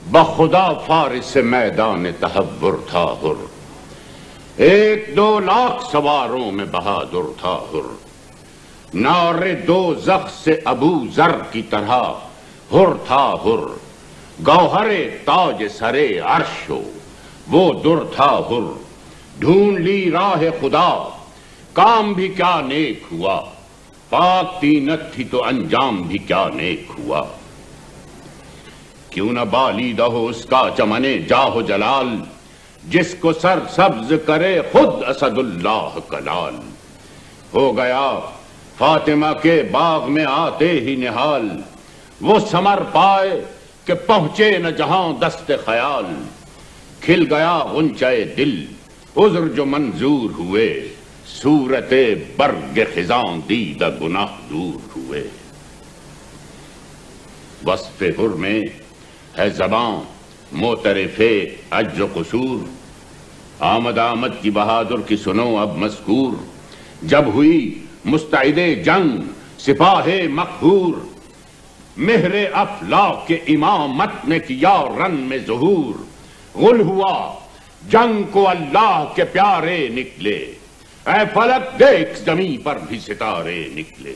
بخدا فارس میدان تحور تھا حر، 1-2 لاکھ سواروں میں بہادر تھا حر، نعرے دوزخ سے ابو ذر کی طرح حر تھا حر، گوہر تاج سرے عرش ہو وہ در تھا حر، ڈھونڈ لی راہ خدا کام بھی کیا نیک ہوا، پاک تینت تھی تو انجام بھی کیا نیک ہوا، کیوں نہ بالیدہ ہو اس کا چمنے جاہ و جلال، جس کو سر سبز کرے خود اسد اللہ کلال، ہو گیا فاطمہ کے باغ میں آتے ہی نہال، وہ ثمر پائے کہ پہنچے نہ جہاں دست خیال، کھل گیا غنچہ دل عذر جو منظور ہوئے، صورت برگ خزاں دیدہ گناہ دور ہوئے، وصف حر میں ہے زباں معترف عجز و قصور، آمد کی بہادر کی سنو اب مذکور، جب ہوئی مستعد جنگ سپاہ مقہور، مہر افلاک کے امامت نے کیا رن میں ظہور، غل ہوا جنگ کو اللہ کے پیارے نکلے، اے فلک دیکھ زمین پر بھی ستارے نکلے،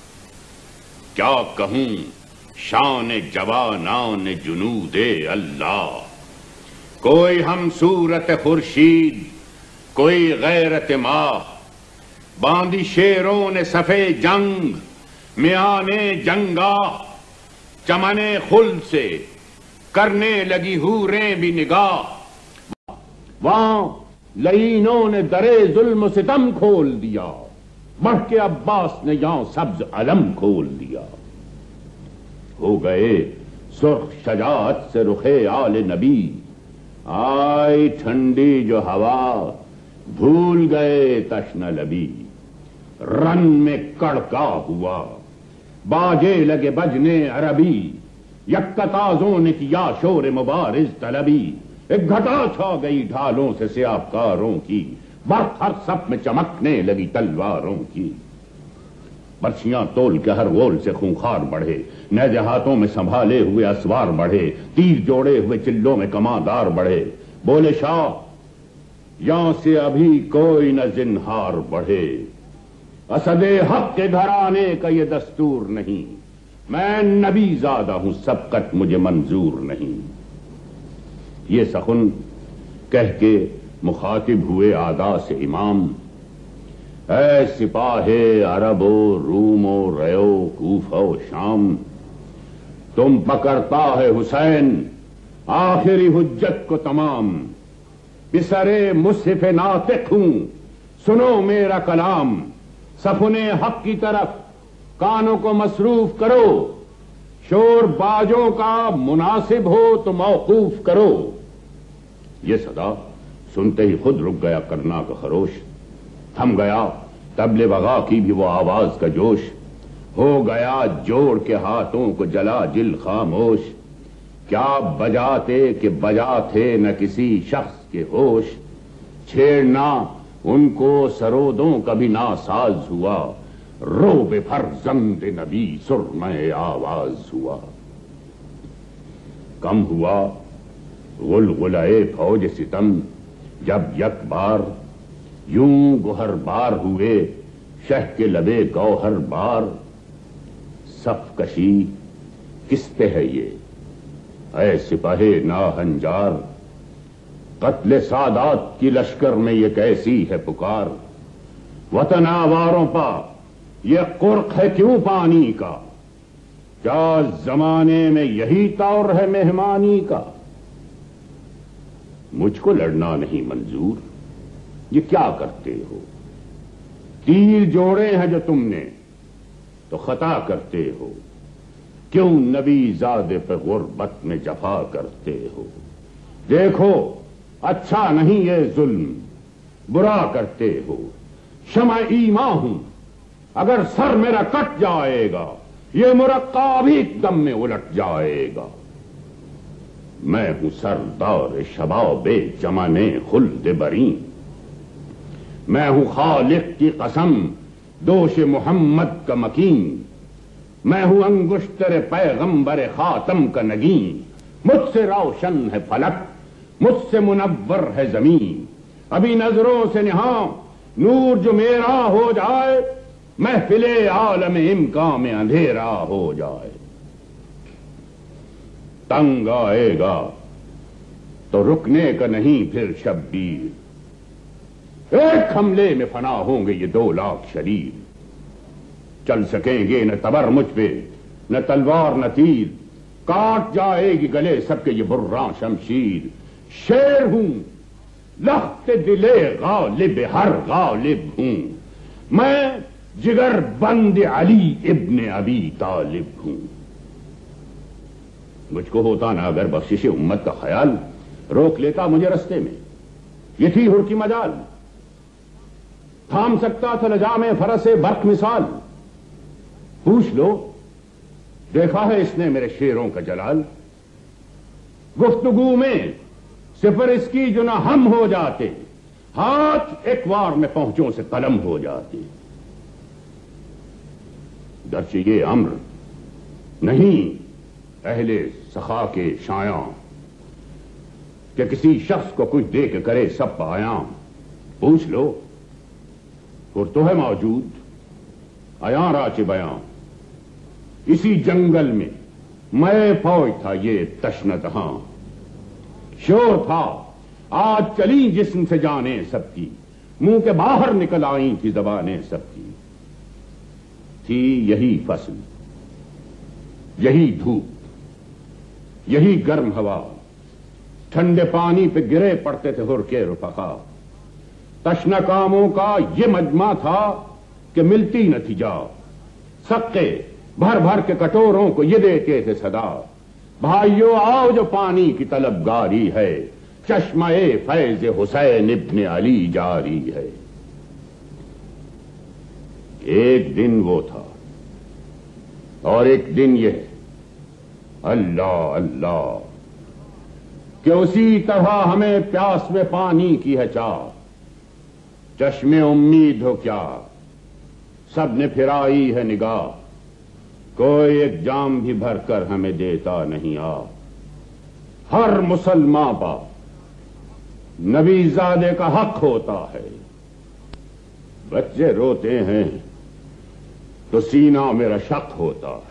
کیا کہوں شان جوانان جنود اللہ، کوئی ہم صورت خورشید کوئی غیرت ماہ، باندھی شیروں نے صفے جنگ میانے جنگاہ، چمنے خل سے کرنے لگی حوریں بھی نگاہ، وہاں لعینوں نے درے ظلم و ستم کھول دیا، بڑھ کے عباس نے یہاں سبز علم کھول دیا، ہو گئے سرخ شجاعت سے رخے آل نبی، آئی ٹھنڈی جو ہوا بھول گئے تشنہ لبی، رن میں کڑکا ہوا باجے لگے بجنے عربی، یکا تازوں نے کیا شور مبارز طلبی، ایک گھٹا چھا گئی ڈھالوں سے سیاہ کاروں کی، برف ہر سب میں چمکنے لگی تلواروں کی، برچیاں تول کے ہر غول سے خونخار بڑھے، نیزے ہاتھوں میں سنبھالے ہوئے اسوار بڑھے، تیر جوڑے ہوئے چلوں میں کماندار بڑھے، بولے شاہ یہاں سے ابھی کوئی نہ زنہار بڑھے، اسد حق کے گھرانے کا یہ دستور نہیں، میں نبی زادہ ہوں سبقت مجھے منظور نہیں، یہ سخن کہہ کے مخاطب ہوئے آدا سے امام، اے سپاہ عرب و روم و ریو کوفہ و شام، تم پکڑتا ہے حسین آخری حجت کو تمام، بسرے مصحف ناطق ہوں سنو میرا کلام، سفن حق کی طرف کانوں کو مصروف کرو، شور باجوں کا مناسب ہو تو موقوف کرو، یہ صدا سنتے ہی خود رک گیا کرنا کا خروش، تھم گیا طبل وغا کی بھی وہ آواز کا جوش، ہو گیا جوڑ کے ہاتھوں کو جلا جل خاموش، کیا بجاتے کہ بجا تھے نہ کسی شخص کے ہوش، چھیڑنا ان کو سرودوں کا بھی ناساز ہوا، روب فرزند نبی سرمۂ آواز ہوا، کم ہوا غلغلۂ فوج ستم جب یک بار، یوں گوہر بار ہوئے شہ کے لبے گوہر بار، صف کشی کس پہ ہے یہ اے سپاہے ناہنجار، قتل سادات کی لشکر میں یہ کیسی ہے پکار، وطن آواروں پا یہ قرق ہے کیوں پانی کا، کیا زمانے میں یہی طور ہے مہمانی کا، مجھ کو لڑنا نہیں منظور، یہ کیا کرتے ہو، تیر جوڑے ہیں جو تم نے تو خطا کرتے ہو، کیوں نبی زادے پہ غربت میں جفا کرتے ہو، دیکھو اچھا نہیں یہ ظلم برا کرتے ہو، شمع ایماں ہوں اگر سر میرا کٹ جائے گا، یہ مرقع بھی ایک دم میں الٹ جائے گا، میں ہوں سردار شباب چمن خلد برین، میں ہوں خالق کی قسم دوش محمد کا مکین، میں ہوں انگشتر پیغمبر خاتم کا نگین، مجھ سے روشن ہے فلک، مجھ سے منور ہے زمین، ابھی نظروں سے نہاں نور جو میرا ہو جائے، محفل عالم امکان میں اندھیرا ہو جائے۔ تنگ آئے گا تو رکنے کا نہیں پھر شبیر، ایک حملے میں فنا ہوں گے یہ 2 لاکھ شریر، چل سکیں گے نہ تبر مجھ پہ نہ تلوار نہ تیر، کاٹ جائے گی گلے سب کے یہ براں شمشیر، شیر ہوں لخت دلے غالب ہر غالب ہوں، میں جگر بند علی ابن ابی طالب ہوں۔ مجھ کو ہوتا نہ اگر بخشش امت کا خیال، روک لیتا مجھے رستے میں، یہ تھی ہر کی مجال، تھام سکتا تھا لجام فرس برق مثال، پوچھ لو دیکھا ہے اس نے میرے شیروں کا جلال، گفتگو میں صفر اس کی جو نہ ہم ہو جاتے، ہاتھ ایک وار میں پہنچوں سے قلم ہو جاتے، گرچہ یہ امر نہیں اہل سخا کے شایاں کہ کسی شخص کو کچھ دے کے کرے سب پایاں، پوچھ لو اور تو ہے موجود عیاں راچ بیاں، اسی جنگل میں میں فوج تھا یہ تشنت ہاں، شور تھا آج چلی جسم سے جانیں سب کی، منہ کے باہر نکل آئی تھی زبانیں سب کی، تھی یہی فصل یہی دھوپ یہی گرم ہوا، ٹھنڈے پانی پہ گرے پڑتے تھے ہر کے رفقا، تشنہ کاموں کا یہ مجمع تھا کہ ملتی نہ تھی جا، سقے بھر بھر کے کٹوروں کو یہ دیتے تھے صدا، بھائیو آؤ جو پانی کی طلبگاری ہے، چشمہ فیض حسین ابن علی جاری ہے۔ ایک دن وہ تھا اور ایک دن یہ، اللہ اللہ کہ اسی طرح ہمیں پیاس میں پانی کی ہے چاہ، چشمے امید ہو کیا سب نے پھرائی ہے نگاہ، کوئی ایک جام بھی بھر کر ہمیں دیتا نہیں آ، ہر مسلمان پا نبی زادے کا حق ہوتا ہے، بچے روتے ہیں تو سینہ میرا شق ہوتا ہے۔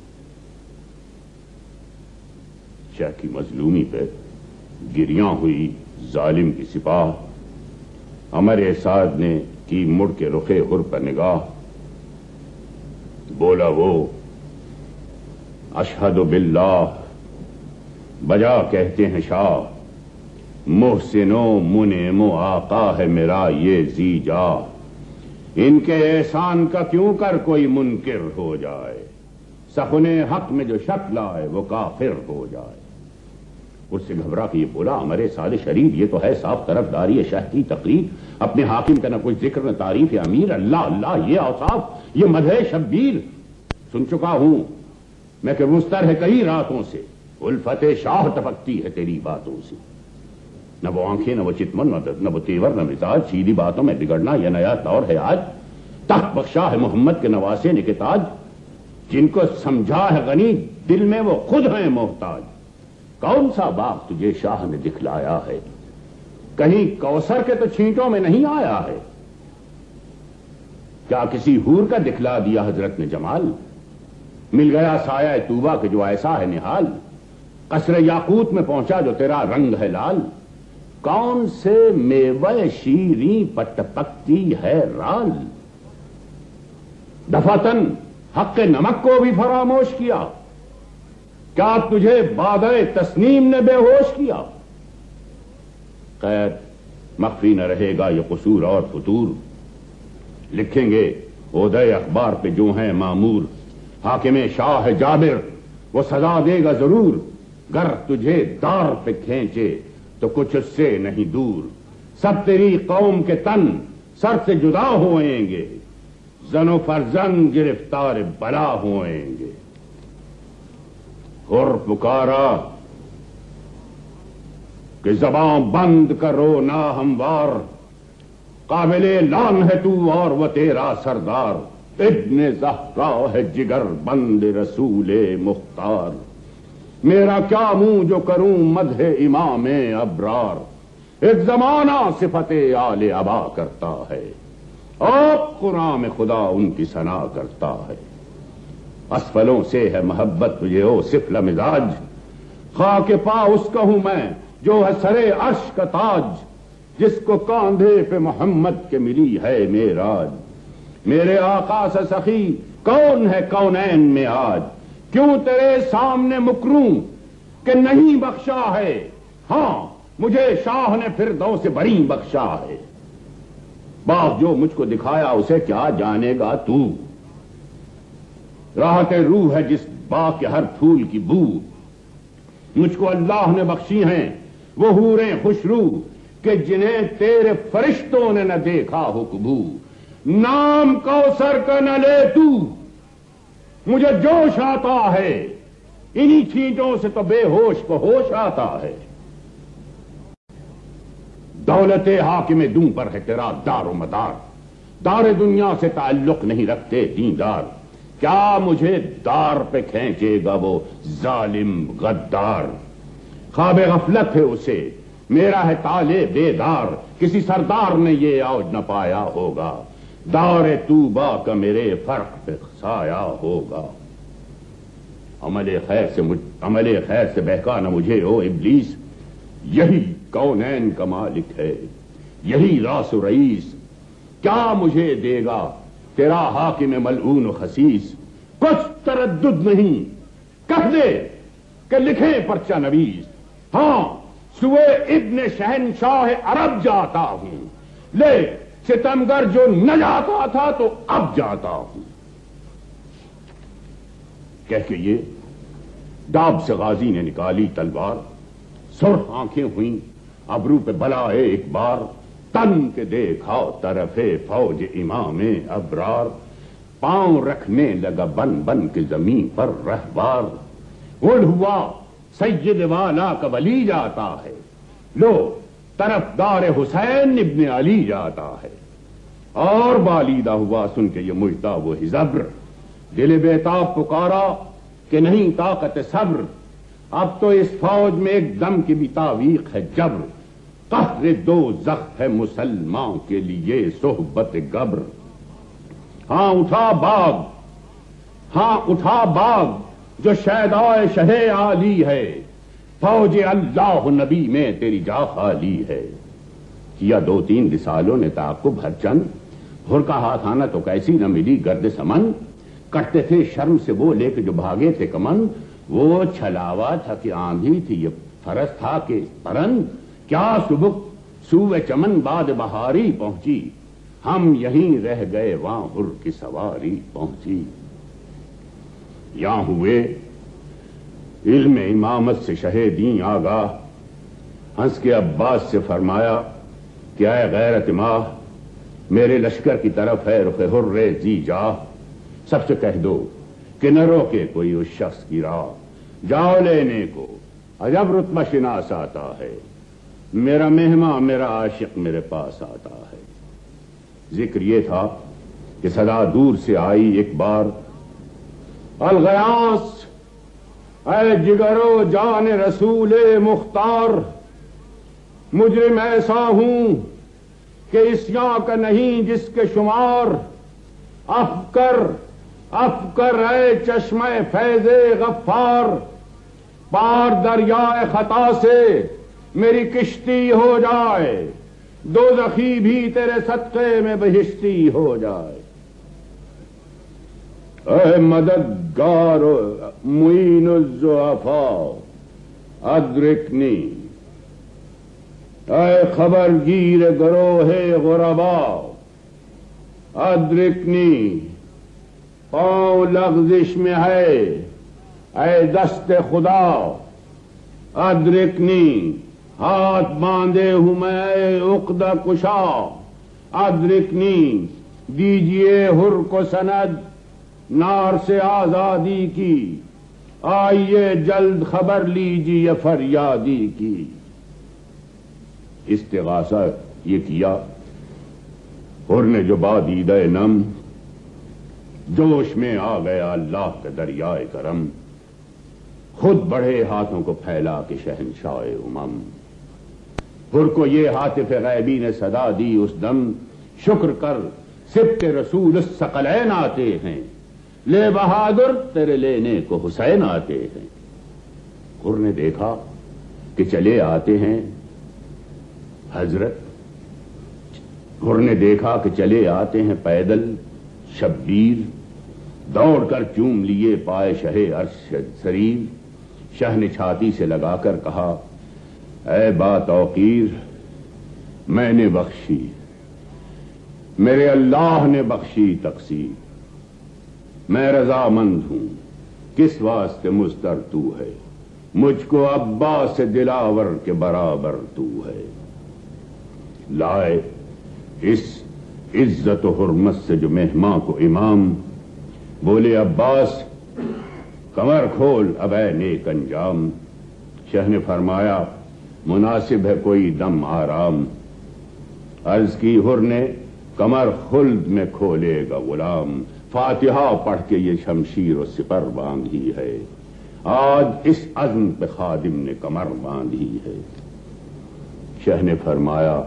شاہ کی مظلومی پہ گریاں ہوئی ظالم کی سپاہ، امر احساد نے کی مڑ کے رخے ہر پر نگاہ، بولا وہ اشہد باللہ، بجا کہتے ہیں شاہ، محسن و منعم و آقا ہے میرا یہ ذی جاہ، ان کے احسان کا کیوں کر کوئی منکر ہو جائے، سخن حق میں جو شک لائے وہ کافر ہو جائے۔ اس سے گھبرا کے یہ بولا ہمارے ساد شریف، یہ تو ہے صاف طرفداری شاہ کی تقریر، اپنے حاکم کا نہ کچھ ذکر نہ تعریف امیر، اللہ اللہ یہ اوصاف، یہ مدح شبیر، سن چکا ہوں میں کہ مستر ہے کئی راتوں سے، الفت شاہ ٹپکتی ہے تیری باتوں سے، نہ وہ آنکھیں نہ وہ چتمن نہ وہ تیور نہ مزاج، سیدھی باتوں میں بگڑنا یہ نیا دور ہے آج، تخت بخشا ہے محمد کے نواسے نے کتاج، جن کو سمجھا ہے غنی دل میں وہ خود ہیں محتاج، کون سا باغ تجھے شاہ نے دکھلایا ہے، کہیں کوثر کے تو چھینٹوں میں نہیں آیا ہے، کیا کسی حور کا دکھلا دیا حضرت نے جمال، مل گیا سایہ طوبہ کے جو ایسا ہے نحال، قصر یاقوت میں پہنچا جو تیرا رنگ ہے لال، کون سے میوہ شیریں پٹ پکتی ہے رال، دفعتن حق نمک کو بھی فراموش کیا، کیا تجھے بادہ تسنیم نے بے ہوش کیا، خیر مخفی نہ رہے گا یہ قصور اور فتور، لکھیں گے عہدہ اخبار پہ جو ہیں مامور، حاکم شاہ جابر وہ سزا دے گا ضرور، گر تجھے دار پہ کھینچے تو کچھ اس سے نہیں دور، سب تیری قوم کے تن سر سے جدا ہوئیں گے، زن و فرزند گرفتار بلا ہوئیں گے۔ اور پکارا کہ زباں بند کرو نا ہموار، قابل اعلان ہے تو اور وہ تیرا سردار، ابن زہرا ہے جگر بند رسول مختار، میرا کیا منہ جو کروں مدح امام ابرار، ایک زمانہ صفت آل ابا کرتا ہے، اور قرآن میں خدا ان کی ثنا کرتا ہے۔ اسفلوں سے ہے محبت تجھے او سفل مزاج، خاک پا اس کا ہوں میں جو ہے سرے عرش کا تاج، جس کو کاندھے پہ محمد کے ملی ہے معراج۔ میرے آقا سے سخی کون ہے کونین میں آج، کیوں تیرے سامنے مکروں کہ نہیں بخشا ہے، ہاں مجھے شاہ نے فردوس سے بری بخشا ہے۔ باغ جو مجھ کو دکھایا اسے کیا جانے گا تو، راحت روح ہے جس باغ کے ہر پھول کی بو، مجھ کو اللہ نے بخشی ہیں وہ حوریں خوشرو کہ جنہیں تیرے فرشتوں نے نہ دیکھا ہو کبو۔ نام کوثر کا نہ لے تو، مجھے جوش آتا ہے، انہی چھینٹوں سے تو بے ہوش کو ہوش آتا ہے۔ دولت حاکم دوں پر ہے تیرا دار و مدار، دار دنیا سے تعلق نہیں رکھتے دیندار، کیا مجھے دار پہ کھینچے گا وہ ظالم غدار۔ خواب غفلت ہے اسے، میرا ہے تالے بیدار، کسی سردار نے یہ اوج نہ پایا ہوگا، دار توبہ کا میرے فرق پہ سایہ ہوگا۔ عمل خیر سے بہکا نہ مجھے او ابلیس، یہی کونین کا مالک ہے، یہی راس و رئیس، کیا مجھے دے گا تیرا حاکم ملعون و خسیس۔ کچھ تردد نہیں، کہہ دے کہ لکھیں پرچہ نویس، ہاں سوئے ابن شہنشاہ عرب جاتا ہوں، لے ستمگر جو نہ جاتا تھا تو اب جاتا ہوں۔ کہہ کے یہ ڈاب سے غازی نے نکالی تلوار، سرخ آنکھیں ہوئیں ابرو پہ بلائے ایک بار، تن کے دیکھا طرف فوج امام ابرار، پاؤں رکھنے لگا بن بن کے زمین پر رہبار، گل ہوا سید والا کا ولی جاتا ہے، لو طرفدار حسین ابن علی جاتا ہے، اور بالیدہ ہوا سن کے یہ مجدہ وہ ہزبر، دل بیتاب پکارا کہ نہیں طاقت صبر، اب تو اس فوج میں ایک دم کی بھی تعویق ہے جبر، قہر دو زخم ہے مسلمان کے لیے صحبت گبر۔ ہاں اٹھا باغ جو شیدائے شہ عالی ہے، فوج اللہ نبی میں تیری جا خالی ہے۔ کیا دو تین رسالوں نے تعاقب ہر چند، ہر کا ہاتھ آنا تو کیسی نہ ملی گرد سمن، کٹتے تھے شرم سے وہ لے کے جو بھاگے تھے کمن، وہ چھلاوا تھا کہ آندھی تھی یہ فرس تھا کہ پرند، کیا سبک سوئے چمن بعد بہاری پہنچی، ہم یہیں رہ گئے وہاں ہر کی سواری پہنچی۔ یہاں ہوئے علم امامت سے شہیدیں آگاہ، ہنس کے عباس سے فرمایا کہ اے غیرت ماہ، میرے لشکر کی طرف ہے رخ حر زی جاہ، سب سے کہہ دو کہ نہ روکے کوئی اس شخص کی راہ، جاؤ لینے کو عجب رتبہ شناس آتا ہے، میرا مہمان میرا عاشق میرے پاس آتا ہے۔ ذکر یہ تھا کہ صدا دور سے آئی ایک بار، الغیاس اے جگرو جان رسول مختار، مجرم ایسا ہوں کہ اسیاں کا نہیں جس کے شمار، افکر اے چشمہ فیض غفار، پار دریائے خطا سے میری کشتی ہو جائے، دوزخی بھی تیرے صدقے میں بہشتی ہو جائے۔ اے مددگار معین الضعفاء ادرکنی، اے خبرگیر گروہ غرباء ادرکنی، پاؤں لغزش میں ہے اے دست خدا ادرکنی، ہاتھ باندھے ہوں میں اے عقدہ کشا ادرکنی، دیجئے حر کو سند نار سے آزادی کی، آئیے جلد خبر لیجئے فریادی کی۔ استغاثہ یہ کیا، حر نے جو بادیدہ نم، جوش میں آ گیا اللہ کا دریائے کرم، خود بڑھے ہاتھوں کو پھیلا کے شہنشاہ امم، حر کو یہ ہاتف غیبی نے صدا دی اس دم، شکر کر سبط رسول الثقلین آتے ہیں، لے بہادر تیرے لینے کو حسین آتے ہیں۔ حر نے دیکھا کہ چلے آتے ہیں حضرت، حر نے دیکھا کہ چلے آتے ہیں پیدل شبیر، دوڑ کر چوم لیے پائے شہ عرش سریر، شہ نے چھاتی سے لگا کر کہا اے با توقیر میں نے بخشی، میرے اللہ نے بخشی تقصیر، میں رضامند ہوں کس واسطے مضطر تو ہے، مجھ کو عباس دلاور کے برابر تو ہے۔ لائے اس عزت و حرمت سے جو مہماں کو امام، بولے عباس کمر کھول اب اے نیک انجام، شہ نے فرمایا مناسب ہے کوئی دم آرام، عرض کی حر نے کمر خلد میں کھولے گا غلام، فاتحہ پڑھ کے یہ شمشیر و سپر باندھی ہے، آج اس عزم پہ خادم نے کمر باندھی ہے۔ شہ نے فرمایا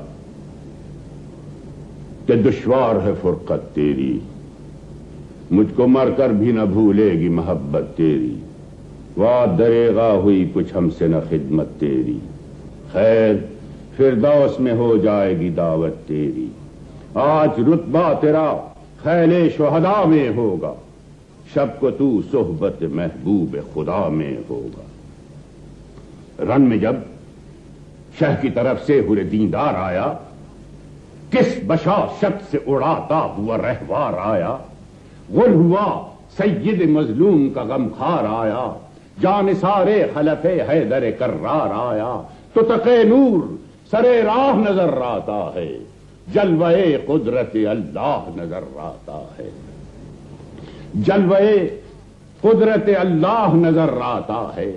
کہ دشوار ہے فرقت تیری، مجھ کو مر کر بھی نہ بھولے گی محبت تیری، واہ دریغا ہوئی کچھ ہم سے نہ خدمت تیری، خیر فردوس میں ہو جائے گی دعوت تیری، آج رتبہ تیرا خیل شہداء میں ہوگا، شب کو تو صحبت محبوب خدا میں ہوگا۔ رن میں جب شہ کی طرف سے حر دیندار آیا، کس بشاشت سے اڑاتا ہوا رہوار آیا، غل ہوا سید مظلوم کا غمخار آیا، جانثار خلف حیدر کرار آیا، تو تقے نور سرے راہ نظر آتا ہے، جلوہ قدرت اللہ نظر آتا ہے، جلوہ قدرت اللہ نظر آتا ہے۔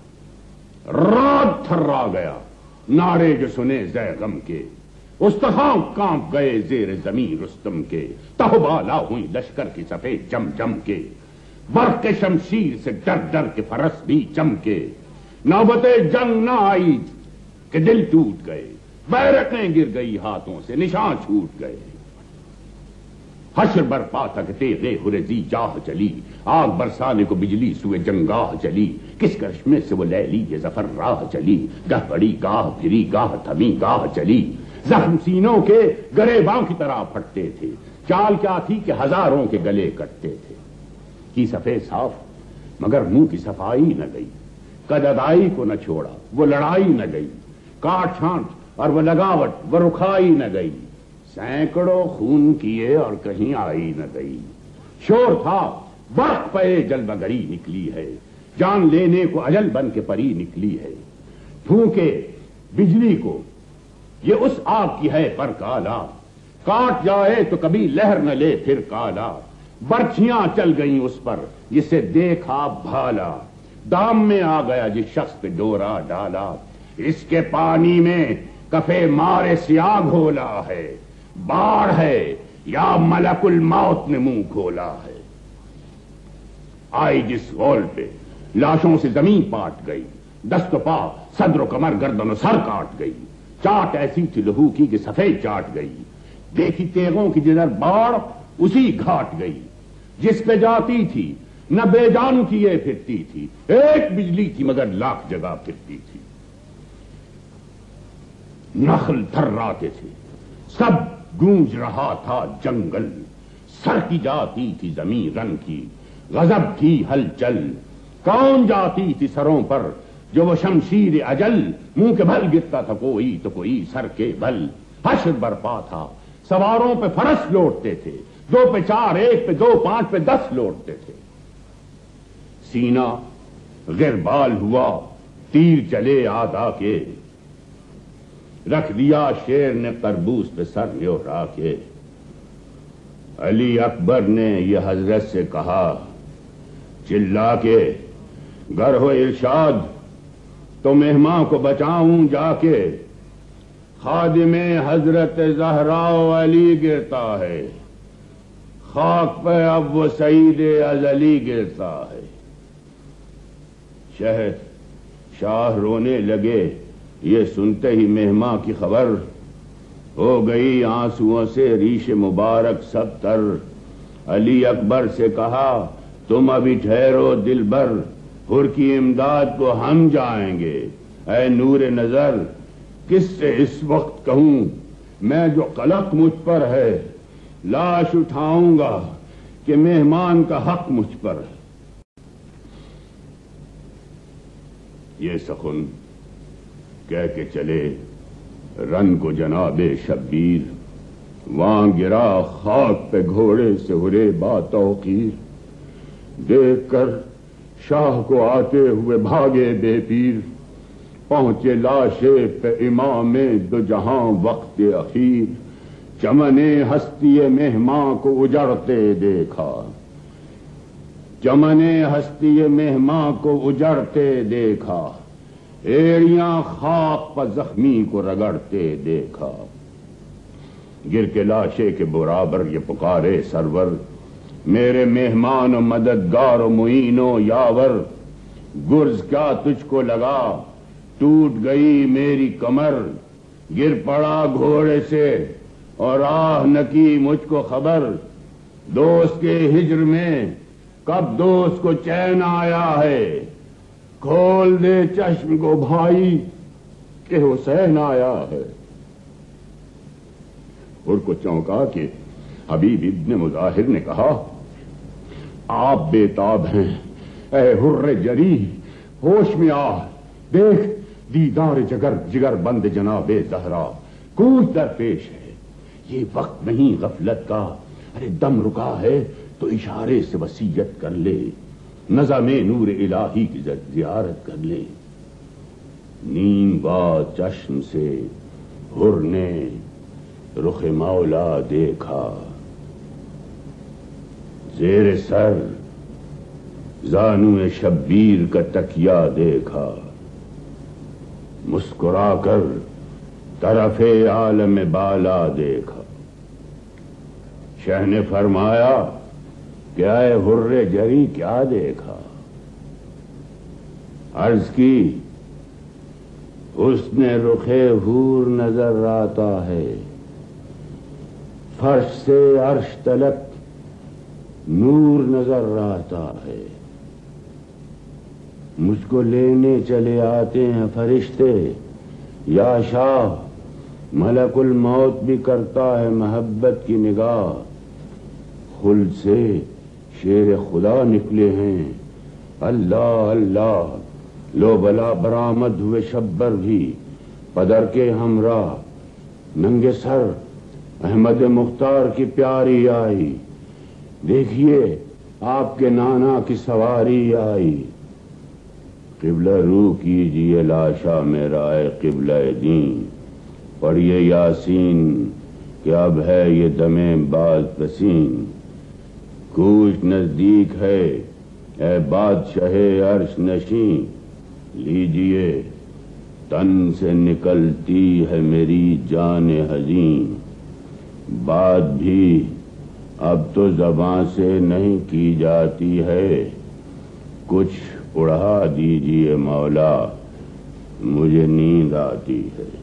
رات تھرا گیا نعرے جو سنے زے غم کے، استخوان کانپ گئے زیر زمین رستم کے، تہبالا ہوئی لشکر کی صفیں جم جم کے، برق شمشیر سے ڈر ڈر کے فرس بھی چمکے، نوبت جنگ نہ آئی کہ دل ٹوٹ گئے، بیرقیں گر گئی ہاتھوں سے نشان چھوٹ گئے، حشر برپا تک تیغے حرزی جاہ چلی، آگ برسانے کو بجلی سوئے جنگاہ چلی، کس کرشمے سے وہ لیلی یہ ظفر راہ چلی، گاہ بڑی گاہ پھری گاہ تھمی گاہ چلی، زخم سینوں کے گریباں کی طرح پھٹتے تھے، چال کیا تھی کہ ہزاروں کے گلے کٹتے تھے، کی صفے صاف مگر منہ کی صفائی نہ گئی، قد ادائی کو نہ چھوڑا وہ لڑائی نہ گئی، کاٹ چھانٹ اور وہ لگاوٹ وہ رکھائی نہ گئی، سینکڑوں خون کیے اور کہیں آئی نہ گئی، شور تھا برق پہ جلوہ گری نکلی ہے، جان لینے کو اجل بن کے پری نکلی ہے، پھونکے بجلی کو یہ اس آگ کی ہے پر کالا، کاٹ جائے تو کبھی لہر نہ لے پھر کالا، برچھیاں چل گئیں اس پر جسے دیکھا بھالا، دام میں آ گیا جس شخص پہ ڈورا ڈالا، اس کے پانی میں کفے مارے سیاہ گھولا ہے، باڑ ہے یا ملک الموت نے منہ کھولا ہے، آئی جس غول پہ لاشوں سے زمین پاٹ گئی، دست و پا صدر و کمر گردن و سر کاٹ گئی، چاٹ ایسی تھی لہو کی کہ سفید چاٹ گئی، دیکھی تیغوں کی جدھر باڑ اسی گھاٹ گئی، جس پہ جاتی تھی نہ بے جان کیے پھرتی تھی، ایک بجلی تھی مگر لاکھ جگہ پھرتی تھی، نخل تھراتے تھے سب گونج رہا تھا جنگل، سر کی جاتی تھی زمین رن کی، غضب تھی ہلچل، کون جاتی تھی سروں پر جو وہ شمشیر اجل، منہ کے بھل گرتا تھا کوئی تو کوئی سر کے بل، حشر برپا تھا سواروں پہ فرس لوٹتے تھے، 2 پہ 4 1 پہ 2 5 پہ 10 لوٹتے تھے، سینہ غربال ہوا تیر چلے آدھا کے، رکھ دیا شیر نے قربوس پہ سر نیورا کے، علی اکبر نے یہ حضرت سے کہا چلا کے گر ہو ارشاد تو مہمان کو بچاؤں جا کے، خادم حضرت زہرا علی گرتا ہے، خاک پہ اب وہ سعید ازلی گرتا ہے، شاہ رونے لگے، یہ سنتے ہی مہماں کی خبر، ہو گئی آنسوؤں سے ریش مبارک سب تر۔ علی اکبر سے کہا تم ابھی ٹھہرو دلبر، حر کی امداد کو ہم جائیں گے۔ اے نور نظر کس سے اس وقت کہوں، میں جو قلق مجھ پر ہے، لاش اٹھاؤں گا کہ مہمان کا حق مجھ پر ہے۔ یہ سخن کہہ کے چلے رن کو جناب شبیر، وہاں گرا خاک پہ گھوڑے سے ہرے با توقیر۔ دیکھ کر شاہ کو آتے ہوئے بھاگے بے پیر، پہنچے لاشے پہ امام دو جہاں وقت اخیر۔ چمنے ہستی مہماں کو اجڑتے دیکھا، چمنے ہستی مہماں کو اجڑتے دیکھا، ایڑیاں خاک پر زخمی کو رگڑتے دیکھا۔ گر کے لاشے کے برابر یہ پکارے سرور، میرے مہمان و مددگار و معین و یاور، گرز کیا تجھ کو لگا ٹوٹ گئی میری کمر، گر پڑا گھوڑے سے اور آہ نکی مجھ کو خبر، دوست کے ہجر میں کب دوست کو چین آیا ہے، کھول دے چشم کو بھائی کہ حسین آیا ہے۔ حر کو چونکا کہ حبیب ابن مظاہر نے کہا آپ بے تاب ہیں، اے حر جری ہوش میں آ، دیکھ دیدار جگر بند جناب زہرا کوچ در پیش ہے، یہ وقت نہیں غفلت کا، ارے دم رکا ہے تو اشارے سے وصیت کر لے، نظم نور الہی کی زیارت کر لے۔ نیم با چشم سے حر نے رخ مولا دیکھا، زیر سر زانو شبیر کا تکیہ دیکھا، مسکرا کر طرف عالم بالا دیکھا۔ شاہ نے فرمایا کہ اے حر جری کیا دیکھا؟ عرض کی حسن رخ حور نظر آتا ہے، فرش سے عرش تلک نور نظر آتا ہے، مجھ کو لینے چلے آتے ہیں فرشتے، یا شاہ ملک الموت بھی کرتا ہے محبت کی نگاہ، خلد سے شیر خدا نکلے ہیں، اللہ اللہ لو بلا برآمد ہوئے شبر بھی پدر کے ہمراہ، ننگے سر احمد مختار کی پیاری آئی، دیکھیے آپ کے نانا کی سواری آئی، قبلہ رو کیجئے لاشا میرا اے قبلہ دین، پڑھیے یاسین کہ اب ہے یہ دم باز پسین، کوچ نزدیک ہے اے بادشاہ عرش نشین، لیجئے تن سے نکلتی ہے میری جان حزین، بات بھی اب تو زبان سے نہیں کی جاتی ہے، کچھ اڑا دیجئے مولا مجھے نیند آتی ہے۔